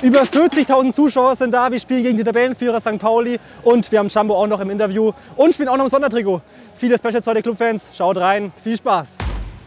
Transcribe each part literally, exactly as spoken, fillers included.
Über vierzigtausend Zuschauer sind da. Wir spielen gegen die Tabellenführer Sankt Pauli und wir haben Jumbo auch noch im Interview und spielen auch noch im Sondertrikot. Viele Specials heute Clubfans, schaut rein, viel Spaß!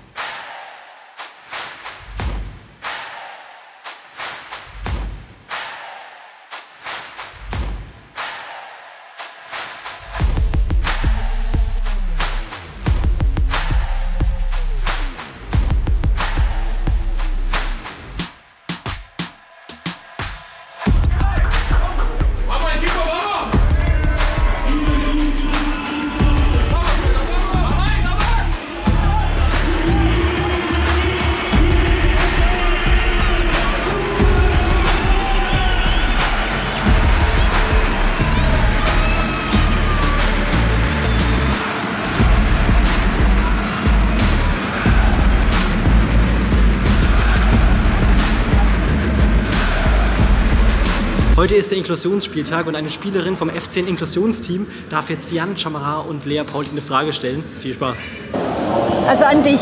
Heute ist der Inklusionsspieltag und eine Spielerin vom F zehn Inklusionsteam darf jetzt Jan Chamara und Lea Pauli eine Frage stellen. Viel Spaß. Also an dich.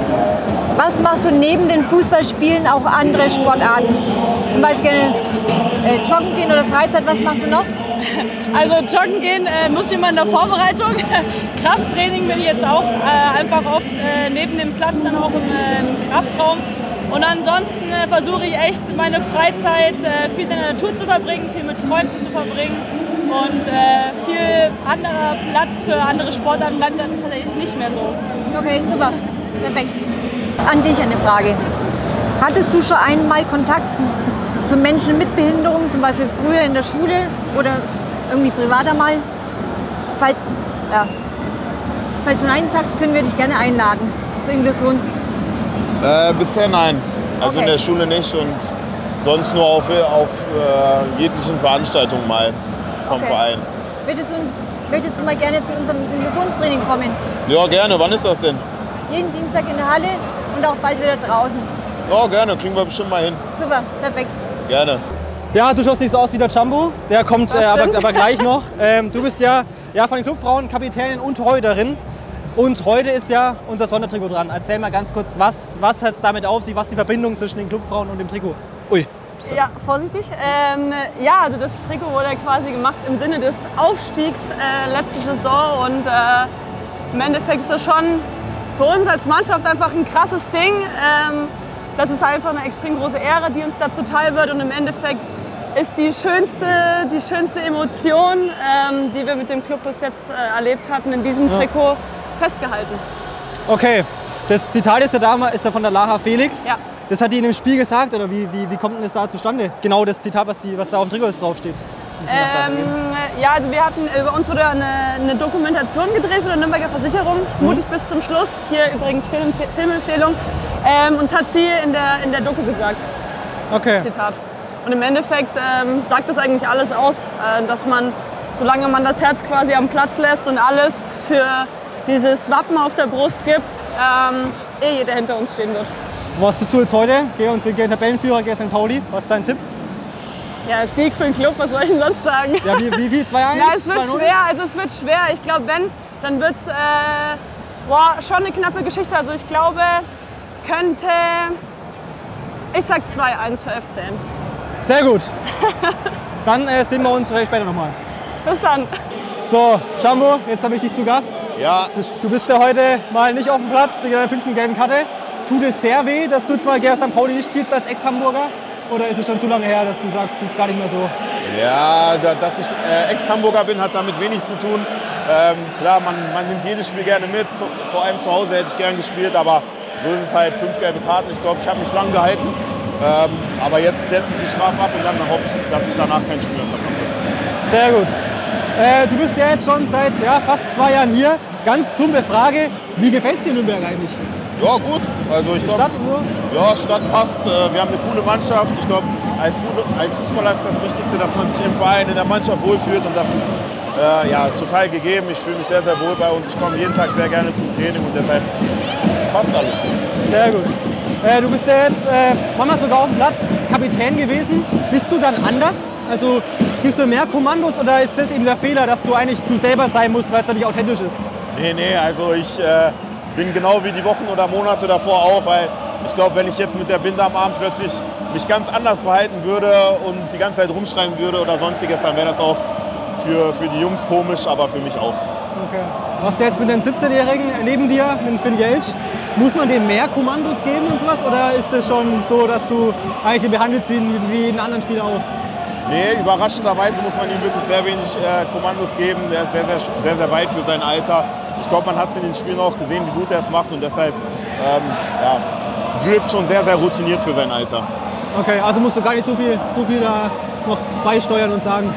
Was machst du neben den Fußballspielen auch andere Sportarten? Zum Beispiel äh, joggen gehen oder Freizeit, was machst du noch? Also joggen gehen äh, muss ich immer in der Vorbereitung. Krafttraining bin ich jetzt auch äh, einfach oft äh, neben dem Platz dann auch im, äh, im Kraftraum. Und ansonsten äh, versuche ich echt meine Freizeit äh, viel in der Natur zu verbringen, viel mit Freunden zu verbringen und äh, viel anderer Platz für andere Sportarten bleibt dann tatsächlich nicht mehr so. Okay, super, perfekt. An dich eine Frage. Hattest du schon einmal Kontakt zu Menschen mit Behinderung, zum Beispiel früher in der Schule oder irgendwie privat einmal? Falls, ja. Falls du Nein sagst, können wir dich gerne einladen zur Inklusion. Äh, bisher nein. Also okay. In der Schule nicht und sonst nur auf, auf äh, jeglichen Veranstaltungen mal vom okay. Verein. Möchtest du, uns, möchtest du mal gerne zu unserem Inklusionstraining kommen? Ja, gerne. Wann ist das denn? Jeden Dienstag in der Halle und auch bald wieder draußen. Ja, gerne. Kriegen wir bestimmt mal hin. Super, perfekt. Gerne. Ja, du schaust nicht so aus wie der Jumbo. Der kommt äh, aber, aber gleich noch. Ähm, du bist ja, ja von den Clubfrauen Kapitänin und Torhüterin. Und heute ist ja unser Sondertrikot dran. Erzähl mal ganz kurz, was, was hat es damit auf sich, was die Verbindung zwischen den Clubfrauen und dem Trikot? Ui. So. Ja, vorsichtig. Ähm, ja, also das Trikot wurde quasi gemacht im Sinne des Aufstiegs äh, letzte Saison und äh, im Endeffekt ist das schon für uns als Mannschaft einfach ein krasses Ding. Ähm, das ist einfach eine extrem große Ehre, die uns da zuteil wird und im Endeffekt ist die schönste, die schönste Emotion, ähm, die wir mit dem Club bis jetzt äh, erlebt hatten, in diesem ja. Trikot festgehalten. Okay, das Zitat ist ja, da, ist ja von der Laha Felix. Ja. Das hat die in dem Spiel gesagt, oder wie, wie, wie kommt denn das da zustande? Genau das Zitat, was, die, was da auf dem Trikot draufsteht. Ähm, ja, also wir hatten, über uns wurde eine, eine Dokumentation gedreht von der Nürnberger Versicherung, mhm. mutig bis zum Schluss. Hier übrigens Film, Filmempfehlung. Ähm, uns hat sie in der, in der Doku gesagt, okay. Das Zitat. Und im Endeffekt ähm, sagt das eigentlich alles aus, äh, dass man, solange man das Herz quasi am Platz lässt und alles für dieses Wappen auf der Brust gibt, ähm, eh jeder hinter uns stehen wird. Was tust du jetzt heute gegen den Tabellenführer gegen Sankt Pauli? Was ist dein Tipp? Ja, Sieg für den Club, was soll ich denn sonst sagen? Ja, wie, wie viel? zwei eins? Ja, es wird schwer, also es wird schwer. Ich glaube, wenn, dann wird es äh, schon eine knappe Geschichte. Also ich glaube, könnte, ich sag zwei eins für F zehn. Sehr gut. Dann äh, sehen wir uns vielleicht später nochmal. Bis dann. So, Jumbo, jetzt habe ich dich zu Gast. Ja. Du bist ja heute mal nicht auf dem Platz wegen deiner fünften gelben Karte. Tut es sehr weh, dass du jetzt mal gegen Sankt Pauli nicht spielst als Ex-Hamburger? Oder ist es schon zu lange her, dass du sagst, das ist gar nicht mehr so? Ja, da, dass ich äh, Ex-Hamburger bin, hat damit wenig zu tun. Ähm, klar, man, man nimmt jedes Spiel gerne mit. So, vor allem zu Hause hätte ich gern gespielt, aber so ist es halt. Fünf gelbe Karten. Ich glaube, ich habe mich lang gehalten. Ähm, aber jetzt setze ich die Strafe ab und dann hoffe ich, dass ich danach kein Spiel mehr verpasse. Sehr gut. Äh, du bist ja jetzt schon seit ja, fast zwei Jahren hier. Ganz plumpe Frage, wie gefällt es dir in Nürnberg eigentlich? Ja, gut. Also ich glaube, ja, Stadt passt. Wir haben eine coole Mannschaft. Ich glaube, als Fußballer ist das Wichtigste, dass man sich im Verein, in der Mannschaft wohlfühlt. Und das ist äh, ja, total gegeben. Ich fühle mich sehr, sehr wohl bei uns. Ich komme jeden Tag sehr gerne zum Training und deshalb passt alles. Sehr gut. Äh, du bist ja jetzt äh, manchmal sogar auf dem Platz Kapitän gewesen. Bist du dann anders? Also gibst du mehr Kommandos oder ist das eben der Fehler, dass du eigentlich du selber sein musst, weil es ja nicht authentisch ist? Nee, nee, also ich äh, bin genau wie die Wochen oder Monate davor auch, weil ich glaube, wenn ich jetzt mit der Binde am Arm plötzlich mich ganz anders verhalten würde und die ganze Zeit rumschreien würde oder sonstiges, dann wäre das auch für, für die Jungs komisch, aber für mich auch. Okay. Du hast ja jetzt mit den siebzehnjährigen neben dir, mit Finn Jeltsch, muss man dem mehr Kommandos geben und sowas? Oder ist es schon so, dass du eigentlich ihn behandelst wie, wie jeden anderen Spieler auch? Nee, überraschenderweise muss man ihm wirklich sehr wenig äh, Kommandos geben. Der ist sehr, sehr, sehr, sehr weit für sein Alter. Ich glaube, man hat es in den Spielen auch gesehen, wie gut er es macht und deshalb ähm, ja, wirkt schon sehr, sehr routiniert für sein Alter. Okay, also musst du gar nicht so viel, so viel da noch beisteuern und sagen?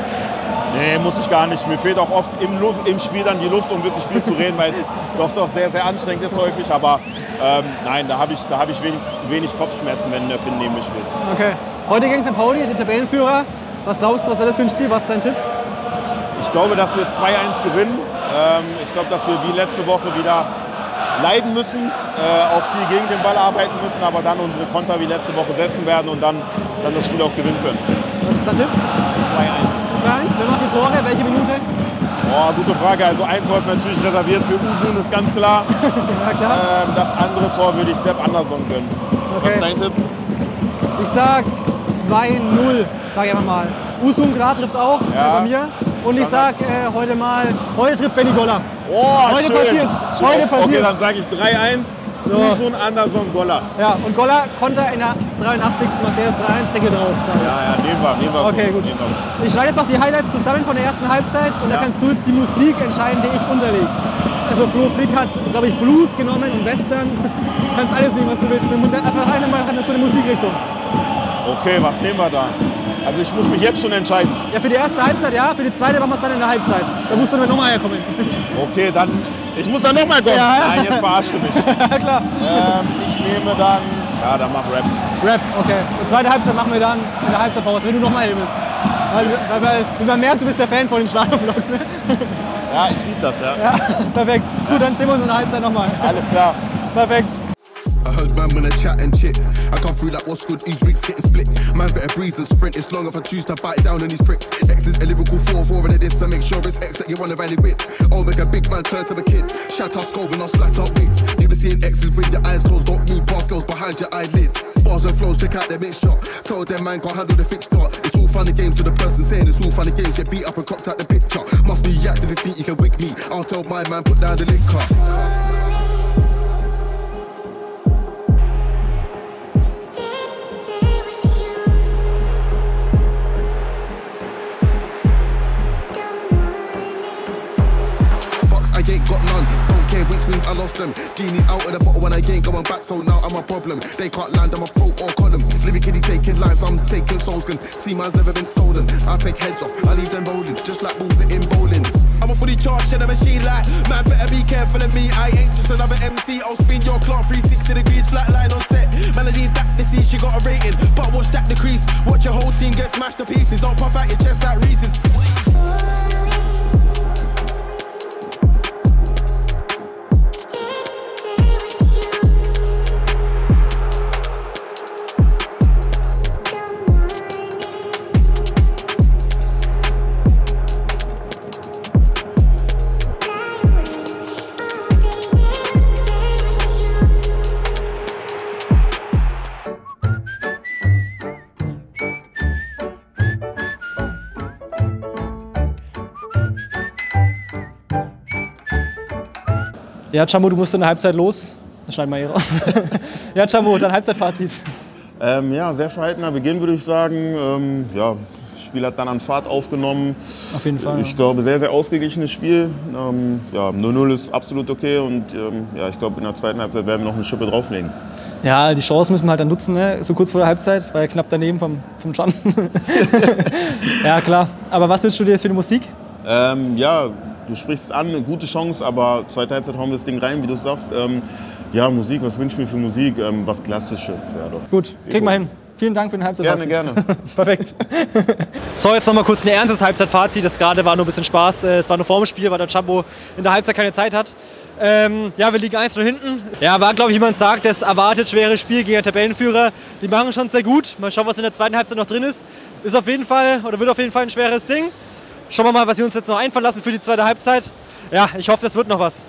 Nee, muss ich gar nicht. Mir fehlt auch oft im, Luft, im Spiel dann die Luft, um wirklich viel zu reden, weil es doch, doch sehr, sehr anstrengend ist häufig. Aber ähm, nein, da habe ich, da hab ich wenig, wenig Kopfschmerzen, wenn der Finn neben mir spielt. Okay. Heute gegen Sankt Pauli, den Tabellenführer. Was glaubst du, was war das für ein Spiel? Was ist dein Tipp? Ich glaube, dass wir zwei eins gewinnen. Ähm, ich glaube, dass wir wie letzte Woche wieder leiden müssen, äh, auch viel gegen den Ball arbeiten müssen, aber dann unsere Konter wie letzte Woche setzen werden und dann, dann das Spiel auch gewinnen können. Was ist dein Tipp? zwei eins. zwei eins. Wer macht die Tore? Welche Minute? Oh, gute Frage. Also ein Tor ist natürlich reserviert für Usun, ist ganz klar. Ja, klar. Ähm, das andere Tor würde ich Sepp Andersson gönnen. Okay. Was ist dein Tipp? Ich sag zwei null, sag ich einfach mal. Usun klar trifft auch, Ja. bei mir. Und ich sag äh, heute mal, heute trifft Benny Goller. Oh, Heute schön. passiert's. Schön. Heute Okay, passiert's. dann sage ich drei eins. So. Usun, Anderson, Goller. Ja, und Goller Konter in der dreiundachtzigsten macht der ist drei eins, Deckel drauf. Sag ich. Ja, ja, nehmen wir, nehmen wir so. Okay, gut. Nehmen wir so. Ich schneide jetzt noch die Highlights zusammen von der ersten Halbzeit und Ja. da kannst du jetzt die Musik entscheiden, die ich unterlege. Also Flo Flick hat, glaube ich, Blues genommen und Western. Du kannst alles nehmen, was du willst. Einfach eine mal so eine Musikrichtung. Okay, was nehmen wir da? Also ich muss mich jetzt schon entscheiden. Ja, für die erste Halbzeit ja, für die zweite machen wir es dann in der Halbzeit. Da musst du dann nochmal herkommen. Okay, dann, ich muss dann nochmal kommen. Ja. Nein, jetzt verarschst du mich. Ja, klar. ähm, ich nehme dann, ja, dann mach Rap. Rap, okay. Und zweite Halbzeit machen wir dann in der Halbzeitpause, wenn du nochmal hier bist. Weil, weil, weil, wie man merkt, du bist der Fan von den Stadionvlogs, ne? Ja, ich liebe das, ja. Ja, perfekt. Gut, dann sehen wir uns in der Halbzeit nochmal. Alles klar. Perfekt. I heard man when I chat and chit. I come through like what's good, these wigs getting split. Man better breeze than sprint, it's long if I choose to bite down on these pricks. X is a lyrical four four of this, so make sure it's X that you wanna rally with. Oh, make a big man turn to a kid. Shout out scope and I'll flat out wigs. Never seeing X's with your eyes closed, don't move past girls behind your eyelid. Bars and flows, check out their mixture. Tell them man can't handle the fixture. It's all funny games to the person saying it's all funny games. Get beat up and cocked out the picture. Must be active if you think you can wig me. I'll tell my man put down the liquor. I ain't got none, don't care which means I lost them. Genie's out of the bottle when I ain't going back, so now I'm a problem. They can't land, I'm a pro or column. Lyrically taking lives, I'm taking souls. Can see man's never been stolen. I take heads off, I leave them rolling, just like balls in bowling. I'm a fully charged in a machine like, man better be careful of me. I ain't just another M C, I'll spin your clock three sixty degrees, flat line on set. Man, I need that to see she got a rating, but watch that decrease. Watch your whole team get smashed to pieces. Don't puff out your chest like Reese's. Ja, Chambo, du musst in der Halbzeit los. Das schneiden wir hier raus. Ja, Chambo, dein Halbzeitfazit. Ähm, ja, sehr verhaltener Beginn, würde ich sagen. Ähm, ja, das Spiel hat dann an Fahrt aufgenommen. Auf jeden Fall. Ich ja. glaube, sehr, sehr ausgeglichenes Spiel. Ähm, ja, null null ist absolut okay und ähm, ja, ich glaube, in der zweiten Halbzeit werden wir noch eine Schippe drauflegen. Ja, die Chance müssen wir halt dann nutzen, ne? So kurz vor der Halbzeit, war ja knapp daneben vom, vom Jump. Ja, klar. Aber was wünschst du dir jetzt für die Musik? Ähm, ja, du sprichst an, eine gute Chance, aber zweite Halbzeit hauen wir das Ding rein, wie du sagst. Ähm, ja, Musik, was wünsch ich mir für Musik? Ähm, was Klassisches, ja doch. Gut, kriegen wir hin. Vielen Dank für den Halbzeitfazit. Gerne, gerne. Perfekt. So, jetzt noch mal kurz ein ernstes Halbzeitfazit. Das gerade war nur ein bisschen Spaß. Es war nur vorm Spiel, weil der Chambo in der Halbzeit keine Zeit hat. Ähm, ja, wir liegen eins null hinten. Ja, war, glaube ich, wie man sagt, das erwartet schwere Spiel gegen den Tabellenführer. Die machen schon sehr gut. Mal schauen, was in der zweiten Halbzeit noch drin ist. Ist auf jeden Fall, oder wird auf jeden Fall ein schweres Ding. Schauen wir mal, was wir uns jetzt noch einfallen lassen für die zweite Halbzeit. Ja, ich hoffe, das wird noch was.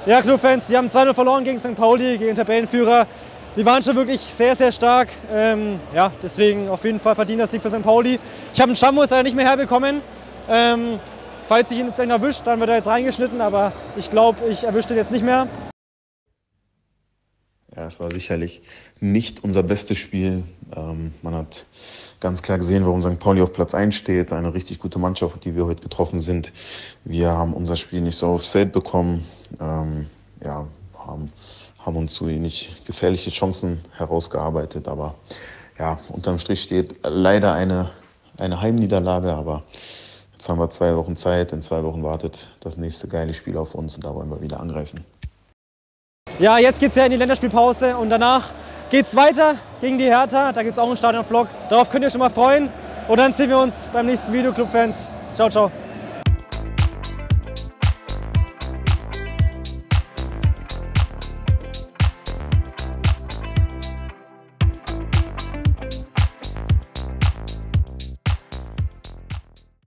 Ja, Clubfans, die haben zwei null verloren gegen Sankt Pauli, gegen Tabellenführer. Die waren schon wirklich sehr, sehr stark. Ähm, ja, deswegen auf jeden Fall verdienter Sieg für Sankt Pauli. Ich habe einen Jumbo jetzt leider nicht mehr herbekommen. Ähm, falls ich ihn jetzt gleich noch erwischt, dann wird er jetzt reingeschnitten, aber ich glaube, ich erwische ihn jetzt nicht mehr. Ja, es war sicherlich nicht unser bestes Spiel. Ähm, man hat ganz klar gesehen, warum Sankt Pauli auf Platz eins steht. Eine richtig gute Mannschaft, die wir heute getroffen sind. Wir haben unser Spiel nicht so aufs Feld bekommen. Ähm, ja, haben, haben uns zu wenig gefährliche Chancen herausgearbeitet. Aber ja, unterm Strich steht leider eine, eine Heimniederlage. Aber jetzt haben wir zwei Wochen Zeit. In zwei Wochen wartet das nächste geile Spiel auf uns und da wollen wir wieder angreifen. Ja, jetzt geht es ja in die Länderspielpause und danach geht es weiter gegen die Hertha. Da gibt es auch einen Stadion-Vlog. Darauf könnt ihr euch schon mal freuen. Und dann sehen wir uns beim nächsten Video, Clubfans. Ciao, ciao.